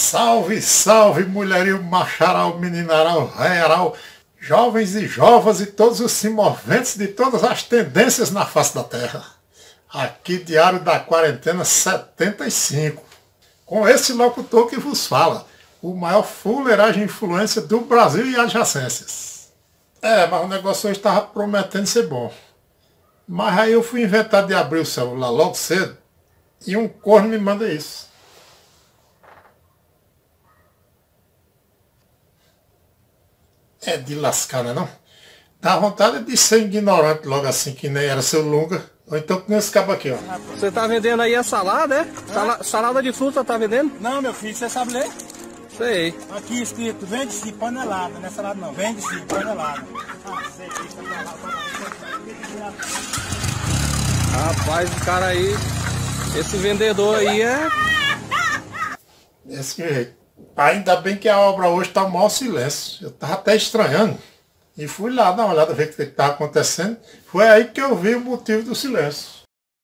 Salve, salve, mulherio, macharal, meninaral, rearal, jovens e jovas e todos os simoventes de todas as tendências na face da terra. Aqui, Diário da Quarentena 75. Com esse locutor que vos fala, o maior fuleiragem influência do Brasil e adjacências. Mas o negócio hoje estava prometendo ser bom. Mas aí eu fui inventar de abrir o celular logo cedo e um corno me manda isso. É de lascar, não é não? Dá vontade de ser ignorante logo assim, que nem era seu Lunga. Ou então que nem esse cabo aqui, ó. Você tá vendendo aí a salada, é? Salada de fruta tá vendendo? Não, meu filho, você sabe ler? Sei. Aqui escrito, vende-se panelada, não é salada não, vende-se panelada. Rapaz, o cara aí, esse vendedor aí é... Desse jeito. Ainda bem que a obra hoje está um maior silêncio. Eu estava até estranhando. E fui lá dar uma olhada, ver o que estava acontecendo. Foi aí que eu vi o motivo do silêncio.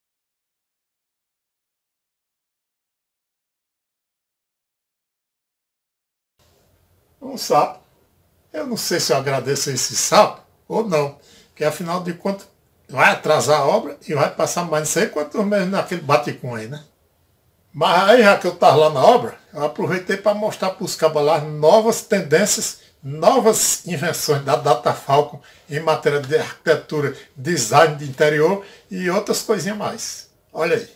Um sapo. Eu não sei se eu agradeço a esse sapo ou não. Porque afinal de contas vai atrasar a obra e vai passar mais não sei quantos meses naquele baticum aí, né? Mas aí, já que eu estava lá na obra, eu aproveitei para mostrar para os cabas lá novas tendências, novas invenções da Data Falcon em matéria de arquitetura, design de interior e outras coisinhas mais. Olha aí.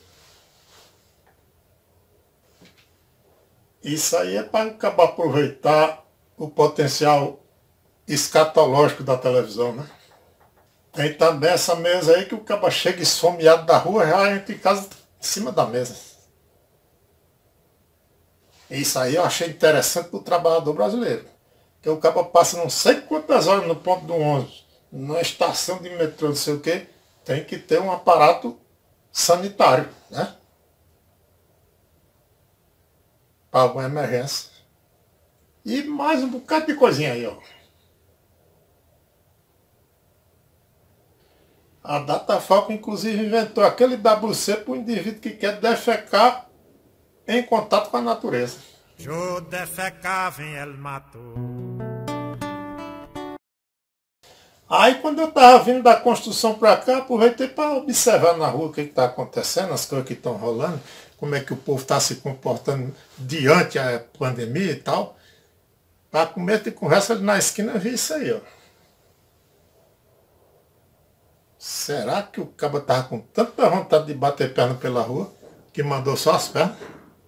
Isso aí é para acabar aproveitar o potencial escatológico da televisão, né? Tem também essa mesa aí que o caba chega esfomeado da rua, já entra em casa em cima da mesa. Isso aí eu achei interessante para o trabalhador brasileiro. Que o cabo passa não sei quantas horas no ponto do ônibus, numa estação de metrô, não sei o quê, tem que ter um aparato sanitário, né? Para alguma emergência. E mais um bocado de coisinha aí, ó. A Data Falcon, inclusive, inventou aquele WC para o indivíduo que quer defecar em contato com a natureza. Eu defecava em El Mato. Aí quando eu estava vindo da construção para cá, aproveitei para observar na rua o que está acontecendo, as coisas que estão rolando, como é que o povo está se comportando diante da pandemia e tal. Para comer de conversa ali na esquina eu vi isso aí, ó. Será que o cabo estava com tanta vontade de bater perna pela rua que mandou só as pernas?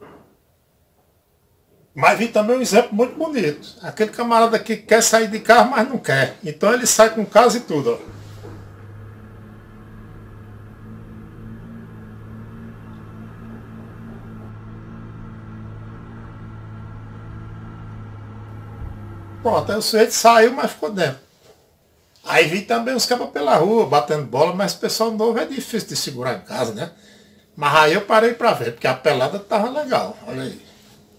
Mas vi também um exemplo muito bonito. Aquele camarada que quer sair de carro, mas não quer. Então ele sai com casa e tudo, ó. Pronto, aí o sujeito saiu, mas ficou dentro. Aí vi também os cabas pela rua, batendo bola, mas o pessoal novo é difícil de segurar em casa, né? Mas aí eu parei pra ver, porque a pelada tava legal, olha aí.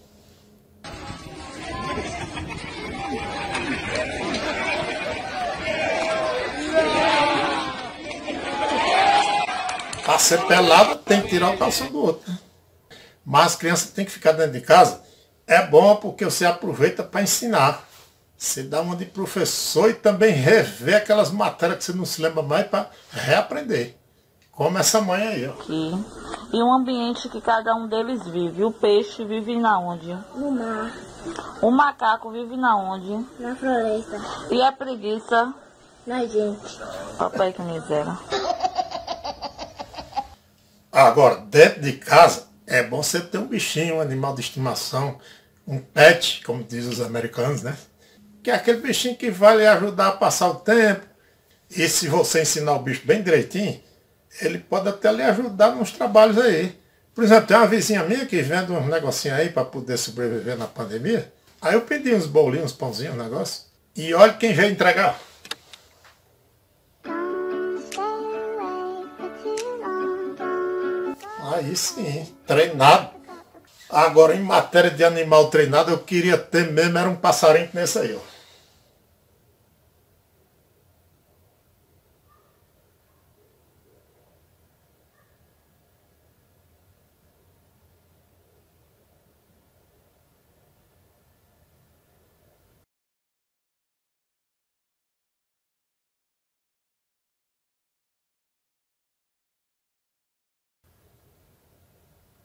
Para ser pelada tem que tirar o calção do outro, né? Mas as crianças têm que ficar dentro de casa. É bom porque você aproveita para ensinar. Você dá uma de professor e também rever aquelas matérias que você não se lembra mais para reaprender. Como essa mãe aí, ó. Aqui. E um ambiente que cada um deles vive. O peixe vive na onde? No mar. O macaco vive na onde? Na floresta. E a preguiça? Na gente. Papai que miséria. Agora, dentro de casa, é bom você ter um bichinho, um animal de estimação, um pet, como dizem os americanos, né? Que é aquele bichinho que vai lhe ajudar a passar o tempo. E se você ensinar o bicho bem direitinho, ele pode até lhe ajudar nos trabalhos aí. Por exemplo, tem uma vizinha minha que vende uns negocinhos aí para poder sobreviver na pandemia. Aí eu pedi uns bolinhos, uns pãozinhos, um negócio. E olha quem veio entregar. Aí sim, treinado. Agora, em matéria de animal treinado, eu queria ter mesmo, era um passarinho nesse aí, ó.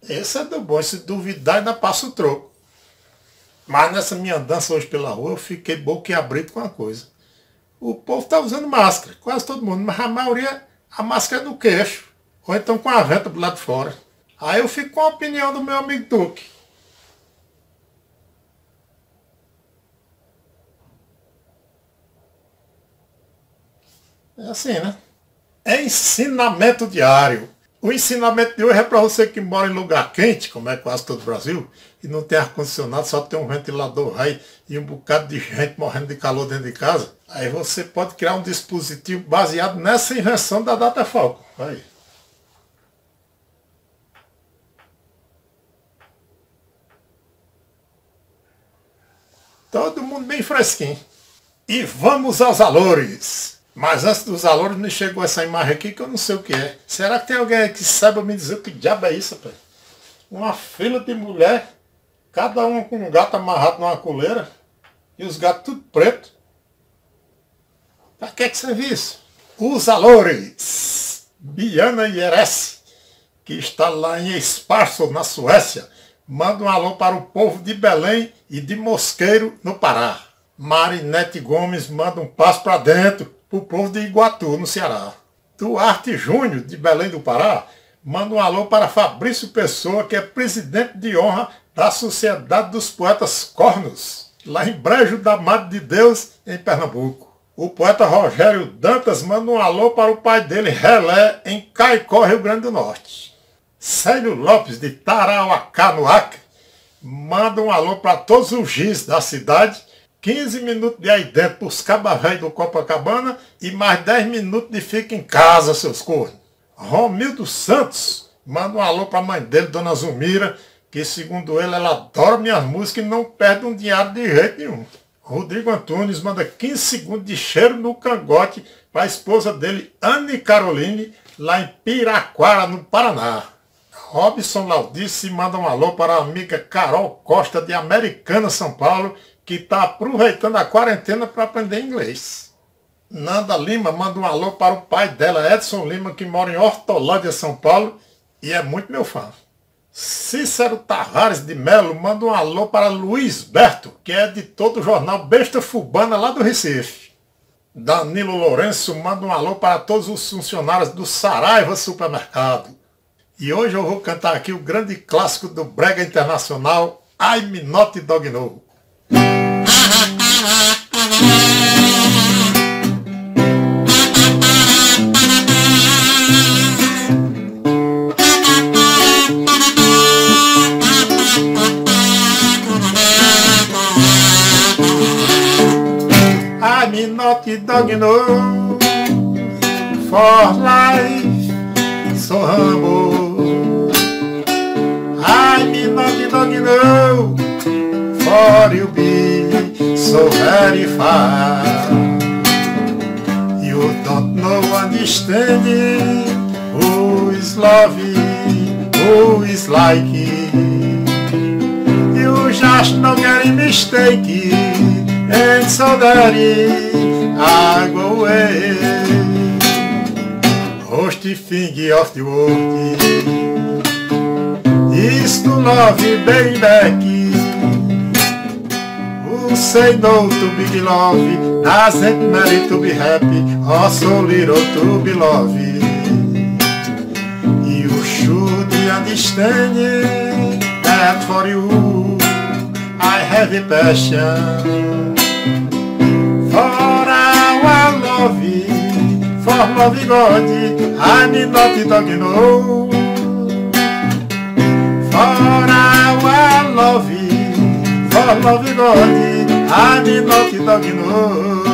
Esse é do bom, se duvidar ainda passa o troco. Mas nessa minha andança hoje pela rua eu fiquei boquiabrido com uma coisa. O povo está usando máscara, quase todo mundo, mas a maioria a máscara é no queixo, ou então com a venta do lado de fora. Aí eu fico com a opinião do meu amigo Duque. É assim, né? É ensinamento diário. O ensinamento de hoje é para você que mora em lugar quente, como é quase todo o Brasil, e não tem ar-condicionado, só tem um ventilador aí e um bocado de gente morrendo de calor dentro de casa. Aí você pode criar um dispositivo baseado nessa invenção da Data Falcon. Aí. Todo mundo bem fresquinho. E vamos aos valores. Mas antes dos valores me chegou essa imagem aqui que eu não sei o que é. Será que tem alguém aí que saiba me dizer o que diabo é isso, pai? Uma fila de mulher, cada uma com um gato amarrado numa coleira, e os gatos tudo preto. Para que serve isso? Os valores. Biana Ieres, que está lá em Esparsor, na Suécia, manda um alô para o povo de Belém e de Mosqueiro, no Pará. Marinete Gomes manda um passo para dentro para o povo de Iguatu, no Ceará. Duarte Júnior, de Belém do Pará, manda um alô para Fabrício Pessoa, que é presidente de honra da Sociedade dos Poetas Cornos, lá em Brejo da Madre de Deus, em Pernambuco. O poeta Rogério Dantas manda um alô para o pai dele, Relé, em Caicó, Rio Grande do Norte. Célio Lopes, de Tarauacá, no Acre, manda um alô para todos os giz da cidade, 15 minutos de aí dentro para os cabas velhos do Copacabana e mais 10 minutos de fica em casa, seus cornos. Romildo Santos manda um alô para a mãe dele, Dona Zumira, que segundo ele, ela adora minhas músicas e não perde um diário de jeito nenhum. Rodrigo Antunes manda 15 segundos de cheiro no cangote para a esposa dele, Anne Caroline, lá em Piraquara, no Paraná. Robson Laudice manda um alô para a amiga Carol Costa, de Americana, São Paulo, que está aproveitando a quarentena para aprender inglês. Nanda Lima manda um alô para o pai dela, Edson Lima, que mora em Hortolândia, São Paulo, e é muito meu fã. Cícero Tavares de Melo manda um alô para Luiz Berto, que é editor do jornal Besta Fubana, lá do Recife. Danilo Lourenço manda um alô para todos os funcionários do Saraiva Supermercado. E hoje eu vou cantar aqui o grande clássico do brega internacional, I'm Not Dog No. I'm not dog no, for life so humble. I'm not dog no, for you be so very far. You don't know understanding who is loving, who is liking. You just not getting mistaken, and so daddy, I go away. Host the finger of the world is to love you, baby. Who say no to big love, doesn't matter to be happy, or so little to be loved. You should understand that for you I have a passion. For our love, for love God, I'm not dog no. For our love, for love God, I'm not dog no.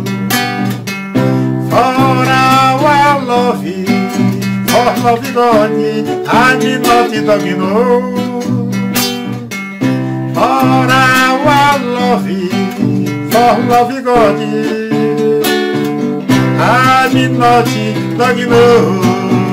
For our love, for love God, I'm not dog no. For our love, for love God, I'm not dog no.